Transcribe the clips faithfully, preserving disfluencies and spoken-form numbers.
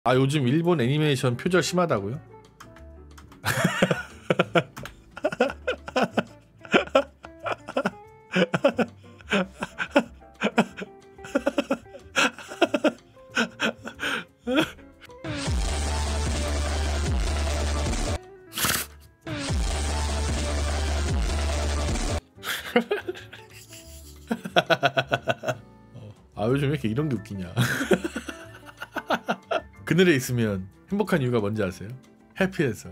아 요즘 일본 애니메이션 표절 심하다고요? 아 요즘 왜 이렇게 이런 게 웃기냐. 그늘에 있으면 행복한 이유가 뭔지 아세요? 해피해서.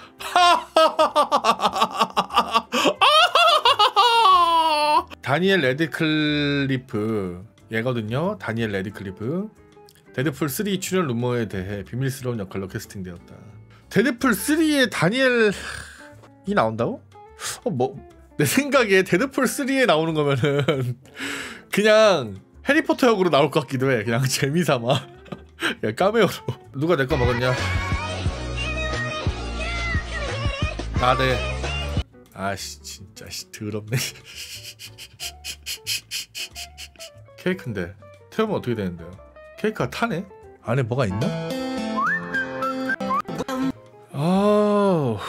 다니엘 레드클리프 얘거든요. 다니엘 레드클리프. 데드풀 쓰리 출연 루머에 대해 비밀스러운 역할로 캐스팅되었다. 데드풀 쓰리에 다니엘이 나온다고? 어, 뭐 내 생각에 데드풀 쓰리에 나오는 거면은 그냥 해리포터 역으로 나올 것 같기도 해. 그냥 재미삼아. 그냥 카메오로. 누가 내 거 먹었냐? 아 네. 아씨 진짜 씨 더럽네. 케이크인데 태우면 어떻게 되는데요? 케이크가 타네? 안에 뭐가 있나? 아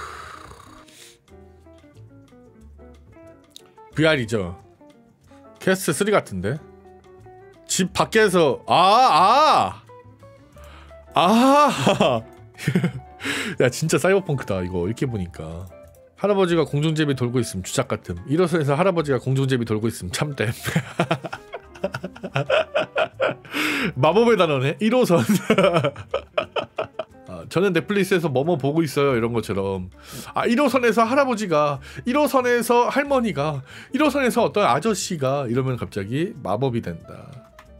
브이알이죠. 캐스트 쓰리 같은데? 집 밖에서 아! 아! 아! 야 진짜 사이버펑크다 이거 이렇게 보니까. 할아버지가 공중제비 돌고 있음 주작 같음. 일호선에서 할아버지가 공중제비 돌고 있음 참댐. 마법의 단어네. 일호선. 아, 저는 넷플릭스에서 뭐뭐 보고 있어요 이런 것처럼. 아 일호선에서 할아버지가, 일호선에서 할머니가, 일호선에서 어떤 아저씨가 이러면 갑자기 마법이 된다.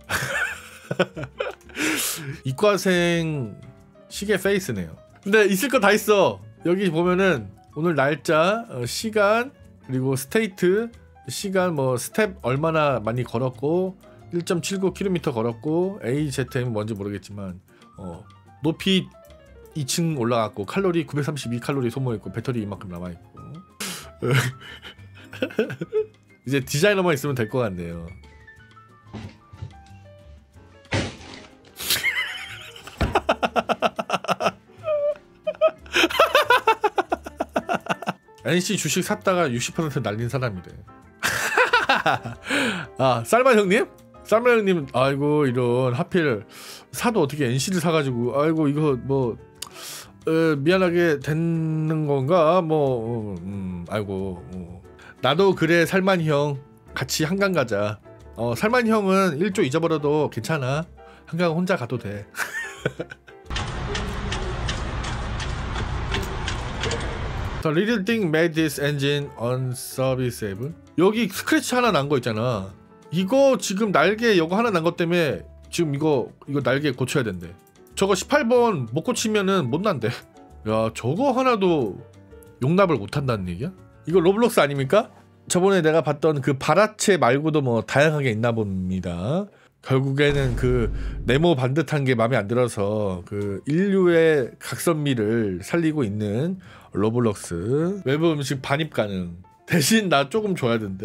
이과생 시계 페이스네요. 근데 있을 거 다 있어. 여기 보면은 오늘 날짜, 어, 시간, 그리고 스테이트, 시간 뭐 스텝 얼마나 많이 걸었고 일 점 칠구 킬로미터 걸었고 에이지엠 뭔지 모르겠지만 어, 높이 이 층 올라갔고 칼로리 구백삼십이 칼로리 소모했고 배터리 이만큼 남아있고. 이제 디자이너만 있으면 될 것 같네요. 엔씨 주식 샀다가 육십 퍼센트 날린 사람이래. 아 쌀만 형님? 쌀만 형님 아이고 이런 하필 사도 어떻게 엔씨를 사가지고 아이고 이거 뭐 어, 미안하게 되는 건가 뭐 음, 아이고 어. 나도 그래 살만 형 같이 한강 가자. 어 살만 형은 일조 잊어버려도 괜찮아. 한강 혼자 가도 돼. The little thing made this engine unserviceable. 여기 스크래치 하나 난 거 있잖아. 이거 지금 날개 이거 하나 난 것 때문에 지금 이거 이거 날개 고쳐야 된대. 저거 십팔 번 못 고치면은 못 난대. 야 저거 하나도 용납을 못 한다는 얘기야? 이거 로블록스 아닙니까? 저번에 내가 봤던 그 바라체 말고도 뭐 다양하게 있나 봅니다. 결국에는 그 네모 반듯한 게 마음에 안 들어서 그 인류의 각선미를 살리고 있는 로블록스. 외부 음식 반입 가능. 대신 나 조금 줘야 된대.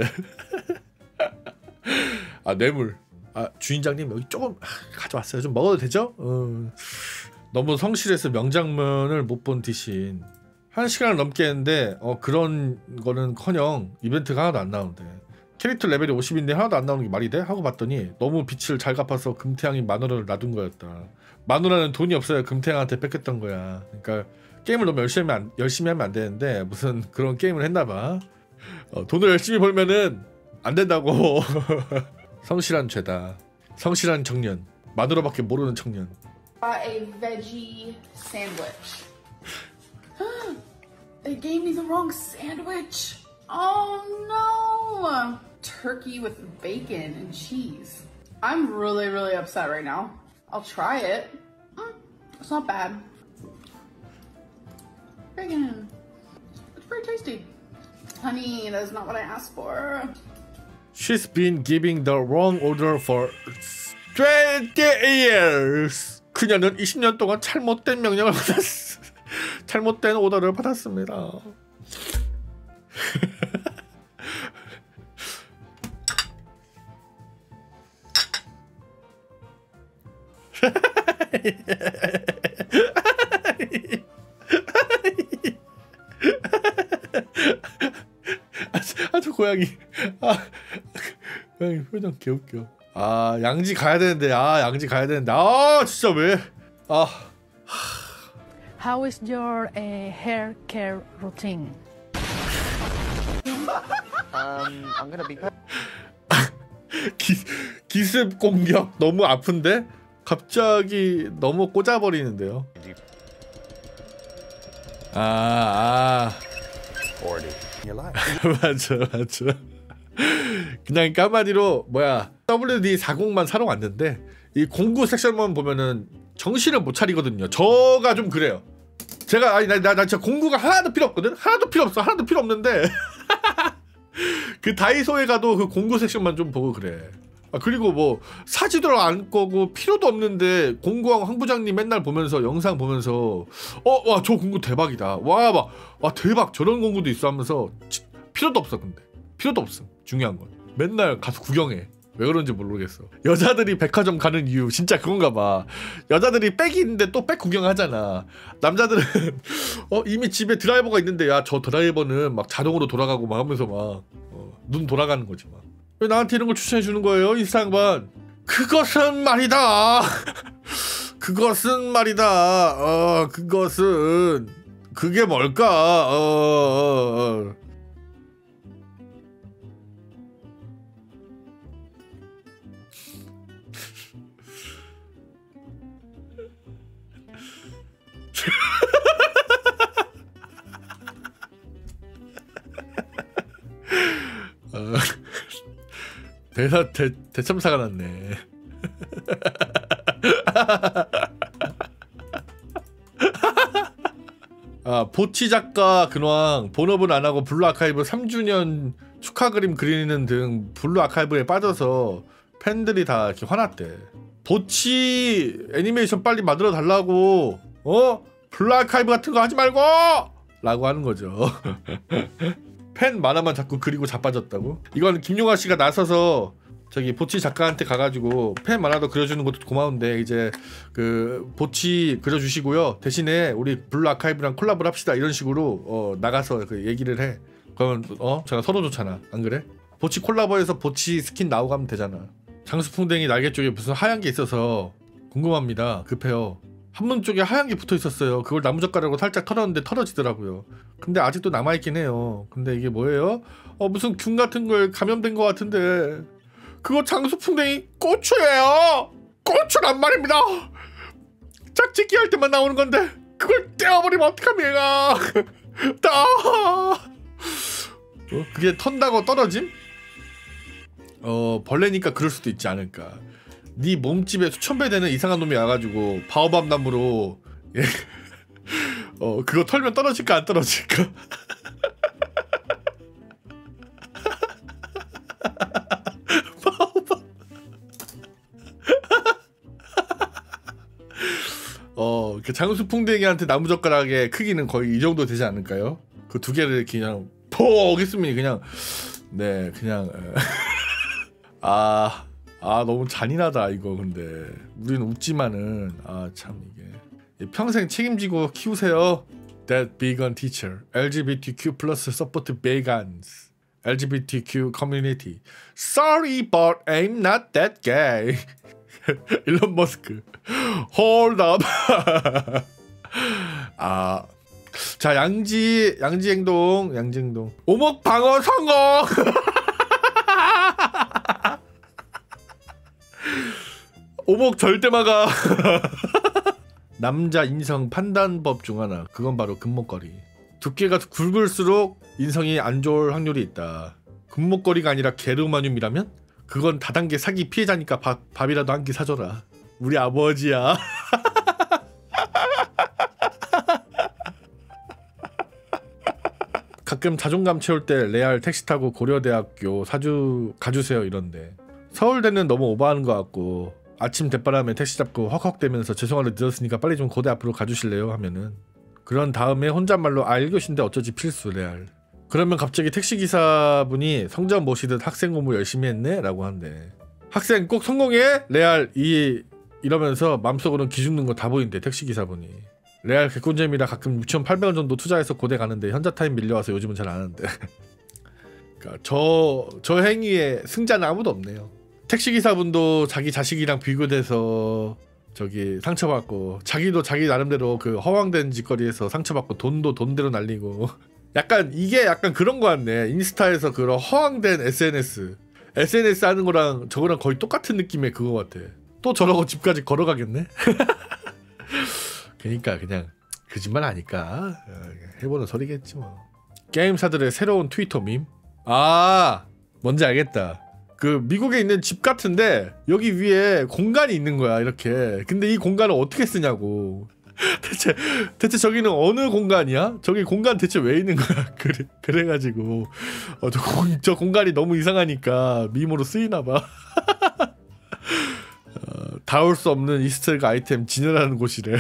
아 뇌물. 아 주인장님 여기 조금 가져왔어요. 좀 먹어도 되죠? 어, 너무 성실해서 명장면을 못 본 대신 한 시간을 넘게 했는데 어 그런 거는커녕 이벤트가 하나도 안 나오는데 캐릭터 레벨이 오십인데 하나도 안 나오는 게 말이 돼? 하고 봤더니 너무 빛을 잘 갚아서 금태양이 마누라를 놔둔 거였다. 마누라는 돈이 없어야 금태양한테 뺏겼던 거야. 그러니까 게임을 너무 열심히 하면 안, 열심히 하면 안 되는데 무슨 그런 게임을 했나봐. 어, 돈을 열심히 벌면은 안 된다고. 성실한 죄다. 성실한 청년. 마누라밖에 모르는 청년. A veggie sandwich. They gave me the wrong sandwich. Oh no! Turkey with bacon and cheese. I'm really, really upset right now. I'll try it. Mm, it's not bad. Bacon. It's pretty tasty. Honey, that's not what I asked for. She's been giving the wrong order for twenty years. 그녀는 이십 년 동안 잘못된 명령을 받았, 잘못된 오더를 받았습니다. 아, 저 고양이. 아, 고양이 표정 개웃겨. 아, 양지 가야 되는데. 아, 양지 가야 되는데. 아, 진짜 왜? 아. How is your uh, hair care routine? Um, I'm gonna be. 기, 기습 공격 너무 아픈데? 갑자기 너무 꽂아버리는데요. 아, 아. 맞아, 맞아. 그냥 까마디로 뭐야 더블유디 사십만 사러 왔는데 이 공구 섹션만 보면은 정신을 못 차리거든요. 저가 좀 그래요. 제가 아니 나 나 나 진짜 공구가 하나도 필요 없거든. 하나도 필요 없어. 하나도 필요 없는데 그 다이소에 가도 그 공구 섹션만 좀 보고 그래. 아, 그리고 뭐 사지도 않을 거고 필요도 없는데 공구왕 황 부장님 맨날 보면서 영상 보면서 어 와 저 공구 대박이다. 와 막 와 대박 저런 공구도 있어 하면서 치, 필요도 없어. 근데 필요도 없어. 중요한 건 맨날 가서 구경해. 왜 그런지 모르겠어. 여자들이 백화점 가는 이유 진짜 그건가 봐. 여자들이 백이 있는데 또 백 구경하잖아. 남자들은 어 이미 집에 드라이버가 있는데 야 저 드라이버는 막 자동으로 돌아가고 막 하면서 막 눈 어, 돌아가는 거지 막. 왜 나한테 이런 걸 추천해 주는 거예요 인스타 양반? 그것은 말이다. 그것은 말이다. 어 그것은 그게 뭘까? 어, 어, 어. 어, 대사 대, 대참사가 났네. 아, 보치 작가 근황 본업은 안 하고 블루 아카이브 삼 주년 축하 그림 그리는 등 블루 아카이브에 빠져서 팬들이 다 이렇게 화났대. 보치 애니메이션 빨리 만들어 달라고. 어? 블루 아카이브 같은 거 하지 말고! 라고 하는 거죠. 팬 만화만 자꾸 그리고 자빠졌다고? 이건 김용아 씨가 나서서 저기 보치 작가한테 가가지고 팬 만화도 그려주는 것도 고마운데 이제 그 보치 그려주시고요. 대신에 우리 블루 아카이브랑 콜라보를 합시다. 이런 식으로 어 나가서 그 얘기를 해. 그러면 어 제가 서로 좋잖아. 안 그래? 보치 콜라보에서 보치 스킨 나오고 하면 되잖아. 장수풍뎅이 날개 쪽에 무슨 하얀 게 있어서 궁금합니다. 급해요. 한문 쪽에 하얀 게 붙어 있었어요. 그걸 나무젓가락으로 살짝 털었는데 털어지더라고요. 근데 아직도 남아있긴 해요. 근데 이게 뭐예요? 어 무슨 균 같은 걸 감염된 것 같은데 그거 장수풍뎅이 고추예요. 고추란 말입니다. 짝짓기 할 때만 나오는 건데 그걸 떼어버리면 어떡합니까? 따. 어? 그게 턴다고 떨어짐? 어 벌레니까 그럴 수도 있지 않을까. 네 몸집에 수천 배 되는 이상한 놈이 와가지고 바오밤 나무로 예. 어 그거 털면 떨어질까 안 떨어질까? 바오밤. 어 그 장수풍뎅이한테 나무젓가락의 크기는 거의 이 정도 되지 않을까요? 그 두 개를 그냥 포 오겠습니다. 그냥 네 그냥 아. 아 너무 잔인하다 이거. 근데 우리는 웃지만은 아 참 이게 평생 책임지고 키우세요. That vegan teacher, 엘지비티큐 plus support vegans, 엘지비티큐 community. Sorry, but I'm not that gay. 일론 머스크. Hold up. 아, 자 양지 양지 행동 양지 행동. 오목 방어 성공. 오목 절대 막아. 남자 인성 판단법 중 하나 그건 바로 금목걸이. 두께가 굵을수록 인성이 안 좋을 확률이 있다. 금목걸이가 아니라 게르마늄이라면? 그건 다단계 사기 피해자니까 밥, 밥이라도 한 끼 사줘라. 우리 아버지야. 가끔 자존감 채울 때 레알 택시 타고 고려대학교 사주 가주세요 이런데 서울대는 너무 오버하는 것 같고 아침 대바람에 택시 잡고 헉헉대면서 죄송한데 늦었으니까 빨리 좀 고대 앞으로 가주실래요 하면은 그런 다음에 혼잣말로 아 일 교시인데 어쩌지 필수 레알. 그러면 갑자기 택시기사분이 성적 모시듯 학생 공부 열심히 했네? 라고 한대. 학생 꼭 성공해? 레알 이 이러면서 맘속으로는 기죽는 거 다 보인대 택시기사분이. 레알 개꿀잼이라 가끔 육천팔백 원 정도 투자해서 고대 가는데 현자 타임 밀려와서 요즘은 잘 안 하는데. 그러니까 저, 저 행위에 승자는 아무도 없네요. 택시기사분도 자기 자식이랑 비교돼서 저기 상처받고, 자기도 자기 나름대로 그 허황된 짓거리에서 상처받고, 돈도 돈대로 날리고. 약간 이게 약간 그런 거 같네. 인스타에서 그런 허황된 에스엔에스 에스엔에스 하는 거랑 저거랑 거의 똑같은 느낌의 그거 같아. 또 저러고 집까지 걸어가겠네. 그러니까 그냥 거짓말 아니까 해보는 소리겠지 뭐. 게임사들의 새로운 트위터 밈? 아, 뭔지 알겠다. 그 미국에 있는 집 같은데 여기 위에 공간이 있는 거야 이렇게. 근데 이 공간을 어떻게 쓰냐고. 대체 대체 저기는 어느 공간이야? 저기 공간 대체 왜 있는 거야? 그래 그래가지고 어, 저, 공, 저 공간이 너무 이상하니까 밈으로 쓰이나 봐. 어, 닿을 수 없는 이스터에그 아이템 진열하는 곳이래.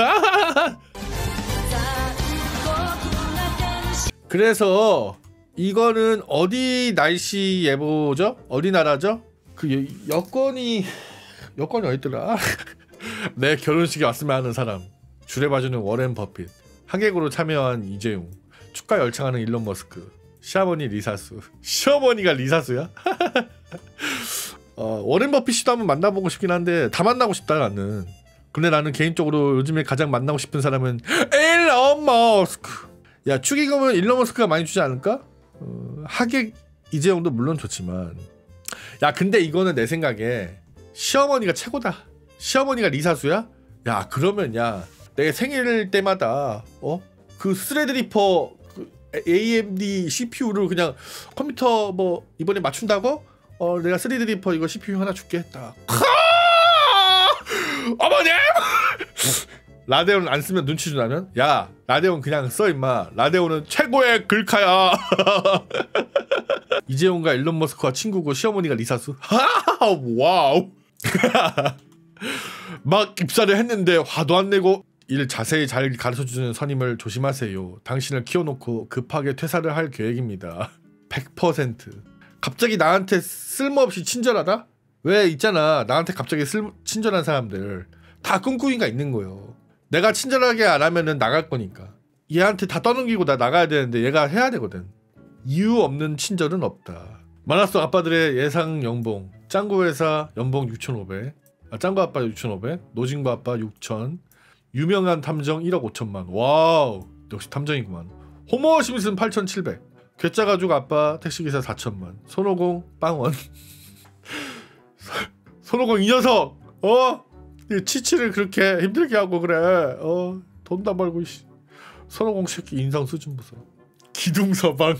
그래서 이거는 어디 날씨 예보죠? 어디 나라죠? 그 여, 여권이 여권이 어디더라? 내 결혼식에 왔으면 하는 사람. 주례 봐주는 워렌 버핏. 하객으로 참여한 이재용. 축가 열창하는 일론 머스크. 시어머니 리사수. 시어머니가 리사수야? 어, 워렌 버핏이도 한번 만나보고 싶긴 한데 다 만나고 싶다 나는. 근데 나는 개인적으로 요즘에 가장 만나고 싶은 사람은 일론 머스크. 야, 축의금은 일론 머스크가 많이 주지 않을까? 어, 하객 이재용도 물론 좋지만, 야 근데 이거는 내 생각에 시어머니가 최고다. 시어머니가 리사수야? 야 그러면 야 내 생일 때마다 어? 그 스레드리퍼 그 에이엠디 씨피유를 그냥 컴퓨터 뭐 이번에 맞춘다고? 어 내가 스레드리퍼 이거 씨피유 하나 줄게. 딱 어머님! 라데온 안 쓰면 눈치 주나면? 야 라데온 그냥 써 임마. 라데온은 최고의 글카야. 이재용과 일론 머스크와 친구고 시어머니가 리사수? 와우. 막 입사를 했는데 화도 안 내고 일 자세히 잘 가르쳐주는 선임을 조심하세요. 당신을 키워놓고 급하게 퇴사를 할 계획입니다. 백 퍼센트. 갑자기 나한테 쓸모없이 친절하다? 왜 있잖아 나한테 갑자기 쓸, 친절한 사람들 다 꿍꿍이가 있는 거예요. 내가 친절하게 안 하면은 나갈 거니까. 얘한테 다 떠넘기고 나 나가야 되는데 얘가 해야 되거든. 이유 없는 친절은 없다. 만화속 아빠들의 예상 연봉. 짱구 회사 연봉 육천오백. 아, 짱구 아빠 육천오백. 노진구 아빠 육천. 유명한 탐정 일억 오천만. 와우 역시 탐정이구만. 호머 심슨 팔천칠백. 괴짜 가족 아빠 택시기사 사천만. 손오공 빵원. 손오공 이 녀석 어? 치치를 그렇게 힘들게 하고 그래. 어 돈 다 벌고 씨. 손오공 새끼 인상 수준 보소. 기둥서방.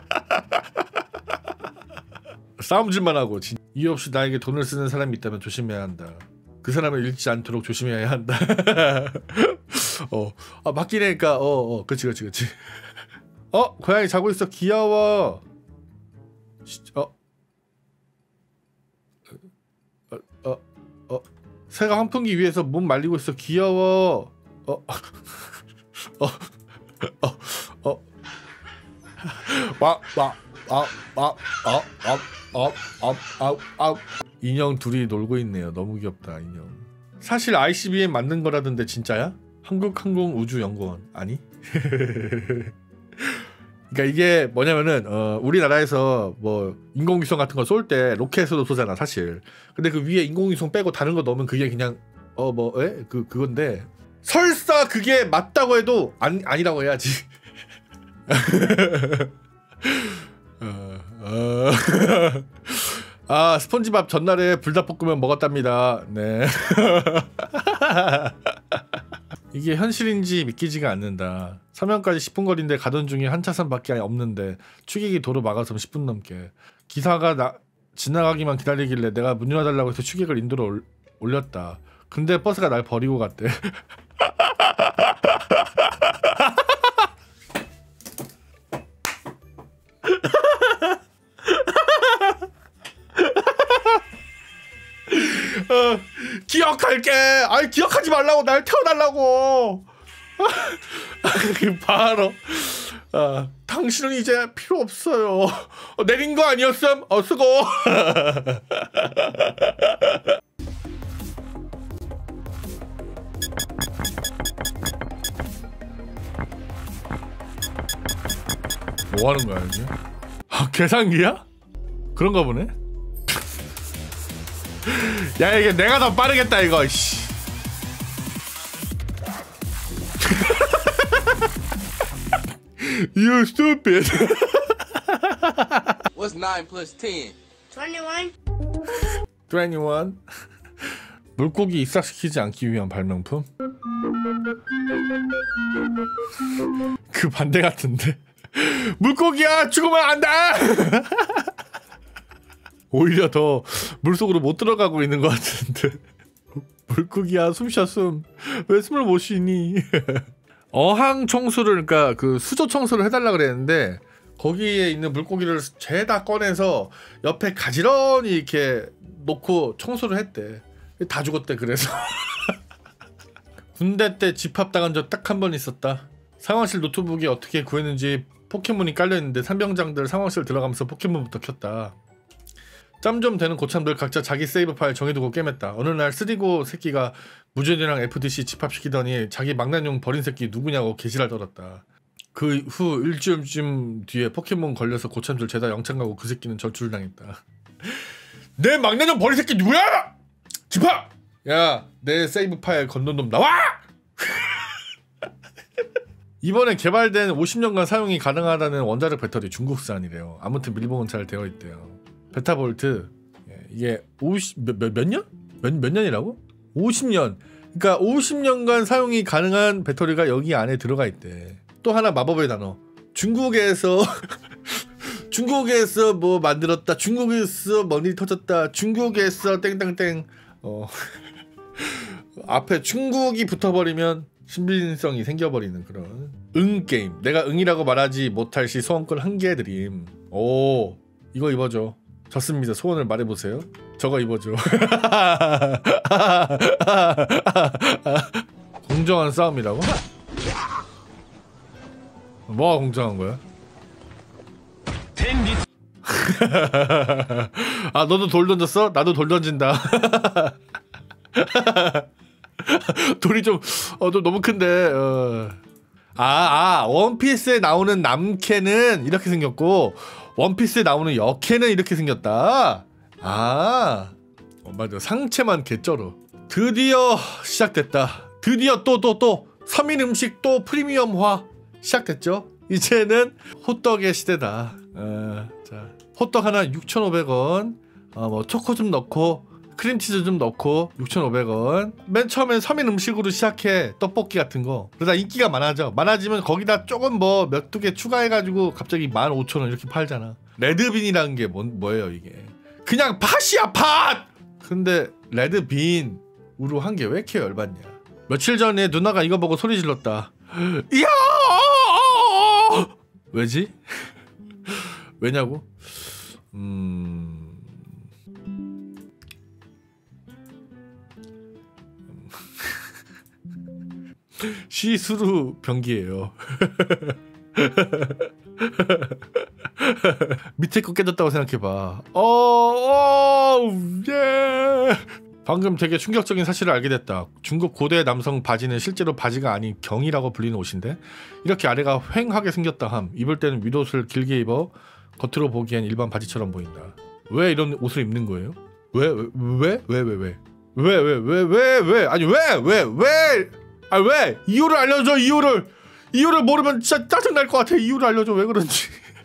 싸움질만 하고 진... 이유 없이 나에게 돈을 쓰는 사람이 있다면 조심해야 한다. 그 사람을 잃지 않도록 조심해야 한다. 어, 아 맞긴 하니까 어, 어, 그렇지, 그렇지, 그렇지. 어, 고양이 자고 있어, 귀여워. 어, 어, 어, 어, 새가 환풍기 위에서 몸 말리고 있어, 귀여워. 어, 어, 어, 어, 와, 와, 아, 아, 아, 아, 아, 아, 아, 아. 인형 둘이 놀고 있네요. 너무 귀엽다 인형. 사실 아이씨비엠 만든 거라던데 진짜야? 한국항공우주연구원 아니? 그러니까 이게 뭐냐면은 어, 우리나라에서 뭐 인공위성 같은 거 쏠 때 로켓으로 쏘잖아 사실. 근데 그 위에 인공위성 빼고 다른 거 넣으면 그게 그냥 어 뭐 에? 그 그건데 설사 그게 맞다고 해도 안 아니라고 해야지. 어, 어. 아 스펀지밥 전날에 불닭볶음면 먹었답니다. 네. 이게 현실인지 믿기지가 않는다. 서면까지 십 분 거리인데 가던 중에 한 차선밖에 없는데 축이기 도로 막아서 십 분 넘게. 기사가 나, 지나가기만 기다리길래 내가 문 열어달라고 해서 축익을 인도로 올, 올렸다. 근데 버스가 날 버리고 갔대. 어, 기억할게. 아니 기억하지 말라고 날 태워달라고. 바로 어, 당신은 이제 필요 없어요. 어, 내린 거 아니었음? 어 쓰고. 뭐 하는 거야 이게? 아, 계산기야? 그런가 보네. 야 이게 내가 더 빠르겠다 이거. 씨. You stupid. What's nine plus ten? twenty-one. twenty-one. 물고기 입삭시키지 않기 위한 발명품? 그 반대 같은데. 물고기야 죽으면 안 돼. 오히려 더 물속으로 못 들어가고 있는 것 같은데. 물고기야 숨 쉬어 숨. 왜 숨을 못 쉬니? 어항 청소를 그러니까 그 수조 청소를 해달라 그랬는데 거기에 있는 물고기를 죄다 꺼내서 옆에 가지런히 이렇게 놓고 청소를 했대. 다 죽었대. 그래서 군대 때 집합당한 적 딱 한 번 있었다. 상황실 노트북에 어떻게 구했는지 포켓몬이 깔려있는데 상병장들 상황실 들어가면서 포켓몬부터 켰다. 짬 좀 되는 고참들 각자 자기 세이브 파일 정해두고 게임했다. 어느 날 쓰리고 새끼가 무준이랑 에프디씨 집합시키더니 자기 망나뇽 버린 새끼 누구냐고 개지랄 떨었다. 그 후 일주일쯤 뒤에 포켓몬 걸려서 고참들 죄다 영창 가고 그 새끼는 저주를 당했다. 내 망나뇽 버린 새끼 누구야? 집합! 야, 내 세이브 파일 건넌 놈 나와! 이번에 개발된 오십 년간 사용이 가능하다는 원자력 배터리 중국산이래요. 아무튼 밀봉은 잘 되어 있대요. 베타볼트 이게 오십 몇, 몇, 몇 년? 몇, 몇 년이라고? 오십 년. 그러니까 오십 년간 사용이 가능한 배터리가 여기 안에 들어가 있대. 또 하나 마법의 단어. 중국에서 중국에서 뭐 만들었다. 중국에서 뭔 일이 터졌다. 중국에서 땡땡땡. 어. 앞에 중국이 붙어버리면 신빙성이 생겨버리는 그런 응 게임. 내가 응이라고 말하지 못할 시 소원권 한 개 드림. 오, 이거 입어줘. 좋습니다. 소원을 말해보세요. 저거 입어줘. 공정한 싸움이라고? 뭐가 공정한 거야? 아, 너도 돌 던졌어? 나도 돌 던진다. 돌이 좀, 어, 좀 너무 큰데. 어. 아, 아, 원피스에 나오는 남캐는 이렇게 생겼고 원피스에 나오는 여캐는 이렇게 생겼다. 아, 어, 맞아. 상체만 개쩔어. 드디어 시작됐다. 드디어 또 또 또 서민 음식 또 프리미엄화 시작됐죠. 이제는 호떡의 시대다. 어, 자, 호떡 하나 육천오백 원. 어, 뭐 초코 좀 넣고 크림치즈 좀 넣고 육천오백 원. 맨 처음엔 서민 음식으로 시작해. 떡볶이 같은 거. 그러다 인기가 많아져. 많아지면 거기다 조금 뭐 몇 두 개 추가해가지고 갑자기 만 오천 원 이렇게 팔잖아. 레드빈이라는 게 뭐, 뭐예요 이게? 그냥 팥이야 팥! 근데 레드빈으로 한 게 왜 이렇게 열받냐. 며칠 전에 누나가 이거 보고 소리 질렀다. 이야! 왜지? 왜냐고? 음... 시스루 변기예요. 밑에 거 깨졌다고 생각해봐. 어, 어, 예. 방금 되게 충격적인 사실을 알게 됐다. 중국 고대 남성 바지는 실제로 바지가 아닌 경이라고 불리는 옷인데 이렇게 아래가 휑하게 생겼다 함. 입을 때는 윗옷을 길게 입어 겉으로 보기엔 일반 바지처럼 보인다. 왜 이런 옷을 입는 거예요? 왜? 왜? 왜? 왜? 왜? 왜? 왜? 왜? 왜? 왜? 아니 왜? 왜? 왜? 아 왜? 이유를 알려줘. 이유를 이유를 모르면 진짜 짜증날 것 같아. 이유를 알려줘. 왜 그런지.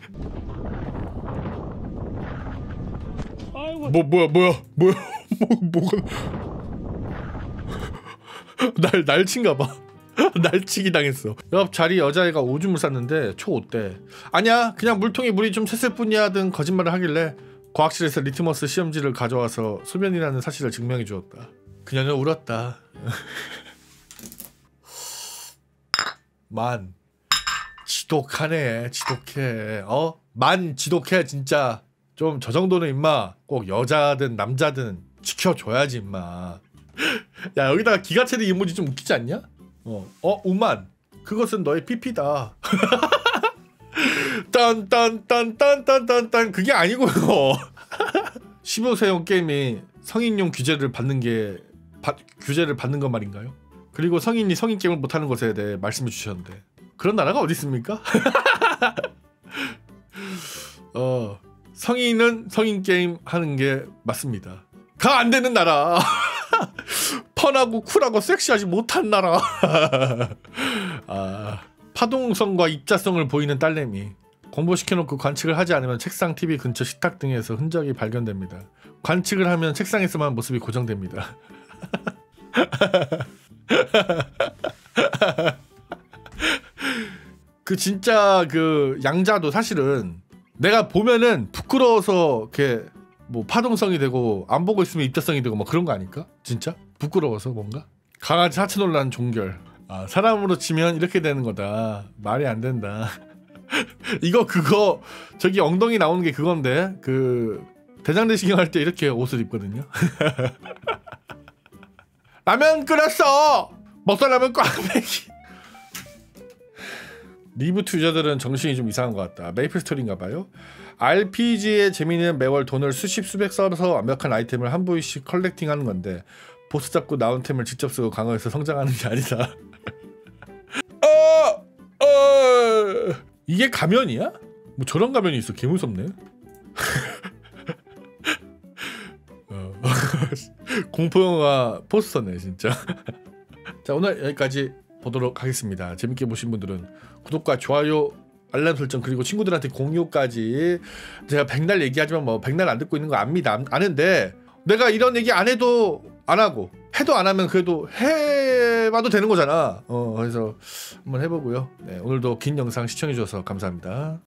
뭐 뭐야 뭐야 뭐야 뭐 뭐가 날 날친가봐. 날치기 당했어. 옆 자리 여자애가 오줌을 쌌는데 초어때. 아니야 그냥 물통에 물이 좀 샜을 뿐이야 등 거짓말을 하길래 과학실에서 리트머스 시험지를 가져와서 소변이라는 사실을 증명해 주었다. 그녀는 울었다. 만 지독하네. 지독해. 어? 만 지독해 진짜. 좀 저 정도는 임마 꼭 여자든 남자든 지켜줘야지 임마. 야 여기다가 기가 차는 이모지 좀 웃기지 않냐? 어, 어 우만 그것은 너의 피피다. 딴딴딴딴딴딴딴 그게 아니고요. 십오 세용 게임이 성인용 규제를 받는 게 바, 규제를 받는 것 말인가요? 그리고 성인이 성인 게임을 못하는 것에 대해 말씀해 주셨는데 그런 나라가 어디 있습니까? 어 성인은 성인 게임 하는 게 맞습니다. 가 안 되는 나라. 펀하고 쿨하고 섹시하지 못한 나라. 아, 파동성과 입자성을 보이는 딸내미. 공부시켜놓고 관측을 하지 않으면 책상, 티비 근처 식탁 등에서 흔적이 발견됩니다. 관측을 하면 책상에서만 모습이 고정됩니다. 그 진짜 그 양자도 사실은 내가 보면은 부끄러워서 이렇게 뭐 파동성이 되고 안 보고 있으면 입자성이 되고 뭐 그런 거 아닐까? 진짜? 부끄러워서 뭔가? 강아지 하체 논란 종결. 아, 사람으로 치면 이렇게 되는 거다. 말이 안 된다. 이거 그거 저기 엉덩이 나오는 게 그건데 그 대장내시경 할 때 이렇게 옷을 입거든요. 라면 끓였어. 먹다 라면 꽉매기. 리부트 유저들은 정신이 좀 이상한 것 같다. 메이플 스토리인가 봐요. 알피지의 재미는 매월 돈을 수십 수백 써서 완벽한 아이템을 한 부위씩 컬렉팅하는 건데 보스 잡고 나온 템을 직접 쓰고 강화해서 성장하는 게 아니다. 어, 어, 이게 가면이야? 뭐 저런 가면이 있어. 개 무섭네. 어. 공포영화 포스터네 진짜. 자, 오늘 여기까지 보도록 하겠습니다. 재밌게 보신 분들은 구독과 좋아요, 알람 설정 그리고 친구들한테 공유까지. 제가 백날 얘기하지만 뭐 백날 안 듣고 있는 거 압니다. 아는데 내가 이런 얘기 안 해도 안 하고 해도 안 하면 그래도 해봐도 되는 거잖아. 어, 그래서 한번 해보고요. 네, 오늘도 긴 영상 시청해 주셔서 감사합니다.